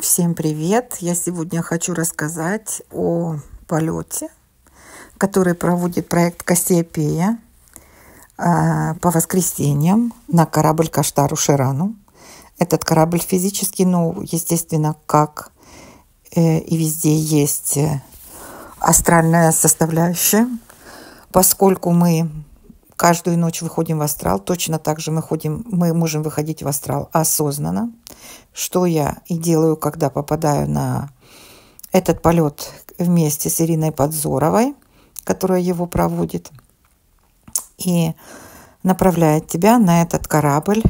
Всем привет! Я сегодня хочу рассказать о полете, который проводит проект Кассиопея по воскресеньям на корабль Каштару-Ширану. Этот корабль физически, естественно, как и везде есть астральная составляющая. Поскольку мы каждую ночь выходим в астрал, точно так же мы можем выходить в астрал осознанно, что я и делаю, когда попадаю на этот полет вместе с Ириной Подзоровой, которая его проводит, и направляет тебя на этот корабль.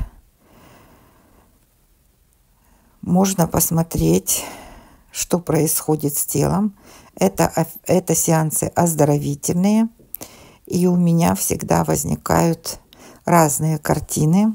Можно посмотреть, что происходит с телом. Это сеансы оздоровительные, и у меня всегда возникают разные картины,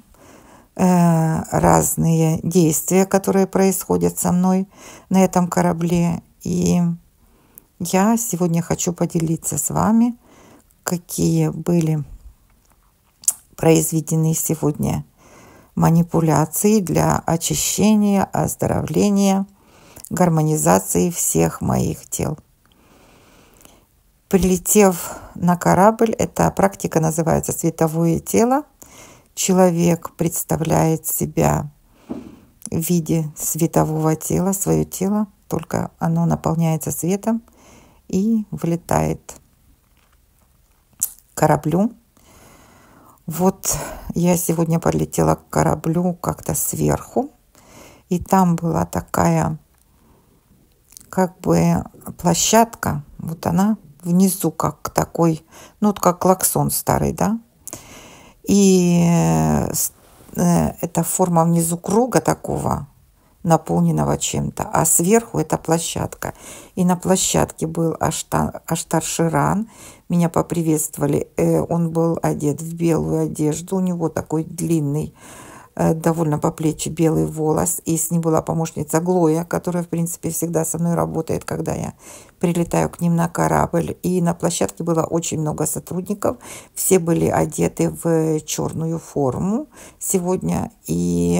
разные действия, которые происходят со мной на этом корабле. И я сегодня хочу поделиться с вами, какие были произведены сегодня манипуляции для очищения, оздоровления, гармонизации всех моих тел. Прилетев на корабль, эта практика называется «Световое тело». Человек представляет себя в виде светового тела, свое тело, только оно наполняется светом и вылетает к кораблю. Вот я сегодня полетела к кораблю как-то сверху, и там была такая как бы площадка, вот она внизу как такой, как клаксон старый, да, и это форма внизу круга такого, наполненного чем-то, а сверху это площадка. И на площадке был Аштар-Ширан. Меня поприветствовали. Он был одет в белую одежду. У него такой длинный, довольно по плечи белый волос. И с ним была помощница Глоя, которая, в принципе, всегда со мной работает, когда я прилетаю к ним на корабль. И на площадке было очень много сотрудников. Все были одеты в черную форму сегодня. И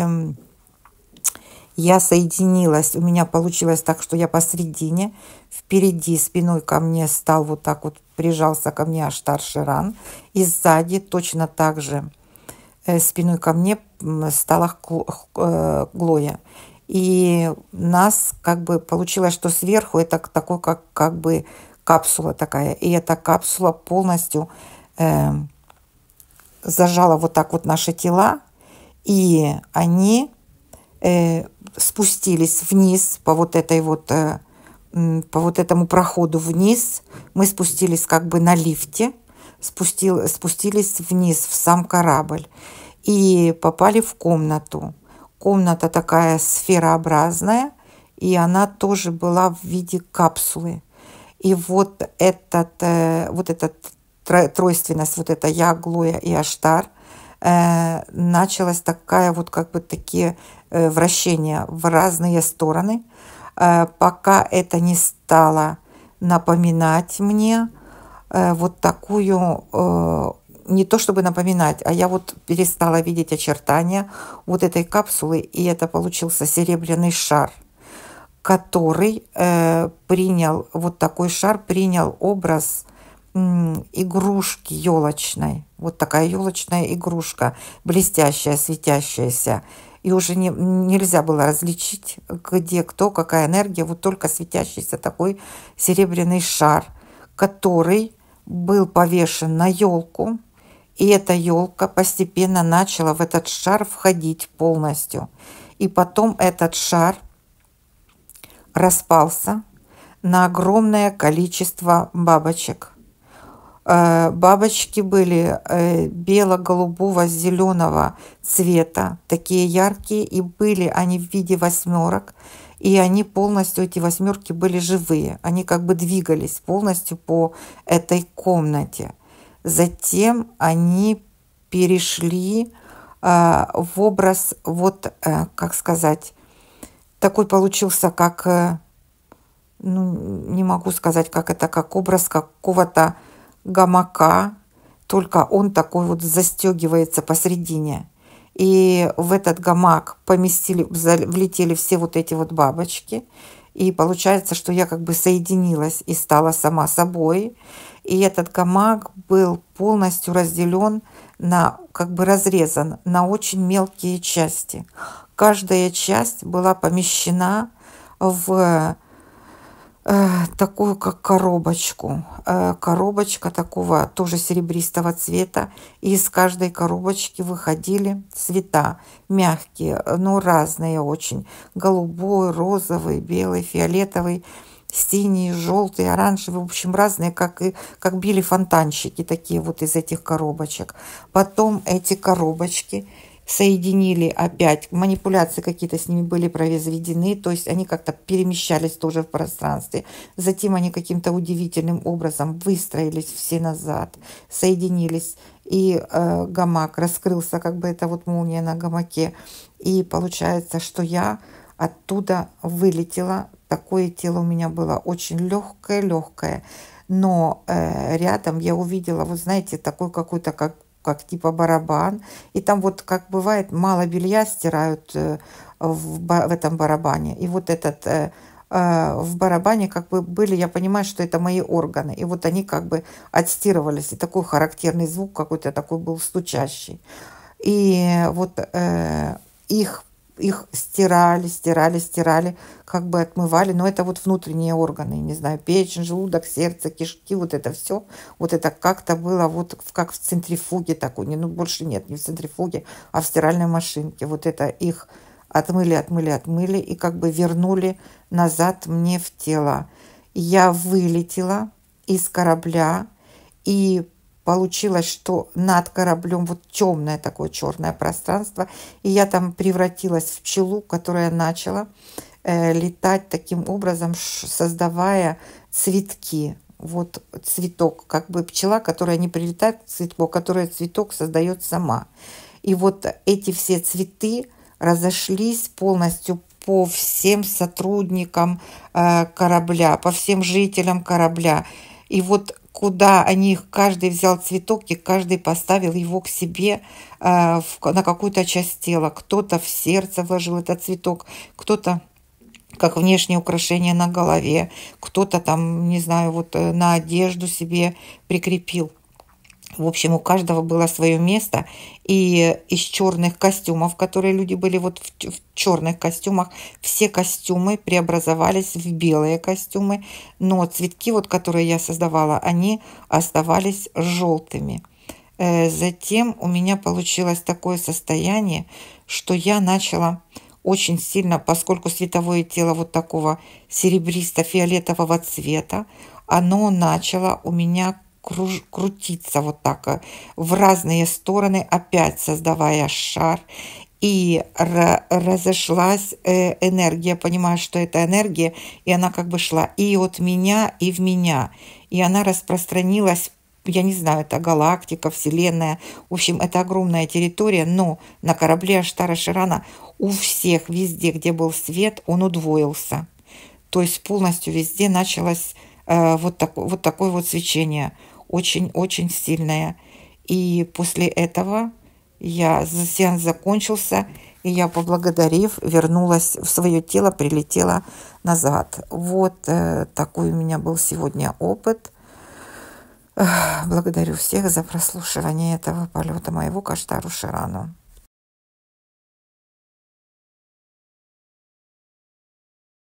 я соединилась, у меня получилось так, что я посредине, впереди спиной ко мне стал вот так вот, прижался ко мне Аштар-Ширан, и сзади точно так же спиной ко мне стала Глоя. И нас как бы получилось, что сверху это такой как бы капсула такая, и эта капсула полностью зажала вот так вот наши тела, и они спустились вниз по вот этому проходу вниз. Мы спустились как бы на лифте, спустились вниз в сам корабль и попали в комнату. Комната такая сферообразная, и она тоже была в виде капсулы. И вот эта тройственность, вот это я, Глоя и Аштар, началась такая вот как бы такие вращения в разные стороны, пока это не стало напоминать мне вот такую, не то чтобы напоминать, а я вот перестала видеть очертания вот этой капсулы, и это получился серебряный шар, который вот такой шар принял образ игрушки елочной. Вот такая елочная игрушка, блестящая, светящаяся. И уже нельзя было различить, где кто, какая энергия, вот только светящийся такой серебряный шар, который был повешен на елку, и эта елка постепенно начала в этот шар входить полностью. И потом этот шар распался на огромное количество бабочек. Бабочки были бело-голубого зеленого цвета, такие яркие, и были они в виде восьмерок, и они полностью, эти восьмерки были живые, они как бы двигались полностью по этой комнате. Затем они перешли в образ, как сказать, такой получился, как, не могу сказать, как это, как образ какого-то гамака, только он такой вот застегивается посредине. И в этот гамак влетели все вот эти вот бабочки. И получается, что я как бы соединилась и стала сама собой. И этот гамак был полностью разделен как бы разрезан на очень мелкие части. Каждая часть была помещена в такую как коробочку. Коробочка такого тоже серебристого цвета. И из каждой коробочки выходили цвета мягкие, но разные очень. Голубой, розовый, белый, фиолетовый, синий, желтый, оранжевый. В общем, разные, как били фонтанчики такие вот из этих коробочек. Потом эти коробочки соединили опять, манипуляции какие-то с ними были произведены, то есть они как-то перемещались тоже в пространстве. Затем они каким-то удивительным образом выстроились все назад, соединились, и гамак раскрылся, как бы это вот молния на гамаке. И получается, что я оттуда вылетела. Такое тело у меня было очень легкое, но рядом я увидела, вот знаете, такой какой-то как типа барабан. И там вот, как бывает, мало белья стирают в этом барабане. И вот этот в барабане как бы были, я понимаю, что это мои органы. И вот они как бы отстирывались. И такой характерный звук какой-то такой был стучащий. И вот их стирали, как бы отмывали, но это вот внутренние органы, не знаю, печень, желудок, сердце, кишки, вот это все, вот это как-то было вот как в центрифуге такой, ну больше нет, не в центрифуге, а в стиральной машинке, вот это их отмыли и как бы вернули назад мне в тело. Я вылетела из корабля, и получилось, что над кораблем вот темное такое черное пространство, и я там превратилась в пчелу, которая начала летать таким образом, создавая цветки. Вот цветок, как бы пчела, которая не прилетает к цветку, а которая цветок создает сама. И вот эти все цветы разошлись полностью по всем сотрудникам корабля, по всем жителям корабля. И вот куда они, каждый взял цветок и каждый поставил его к себе на какую-то часть тела. Кто-то в сердце вложил этот цветок, кто-то как внешнее украшение на голове, кто-то там, не знаю, вот на одежду себе прикрепил. В общем, у каждого было свое место, и из черных костюмов, которые люди были вот в черных костюмах, все костюмы преобразовались в белые костюмы, но цветки, вот, которые я создавала, они оставались желтыми. Затем у меня получилось такое состояние, что я начала очень сильно, поскольку световое тело вот такого серебристо-фиолетового цвета, оно начало у меня крутиться вот так в разные стороны, опять создавая шар. И разошлась энергия, понимаю, что это энергия, и она как бы шла и от меня, и в меня. И она распространилась, я не знаю, это галактика, вселенная. В общем, это огромная территория, но на корабле Аштара Ширана у всех, везде, где был свет, он удвоился. То есть полностью везде началось вот такое вот свечение. Очень-очень сильная. И после этого сеанс закончился, и я, поблагодарив, вернулась в свое тело, прилетела назад. Вот такой у меня был сегодня опыт. Благодарю всех за прослушивание этого полета моего к Аштару Ширану.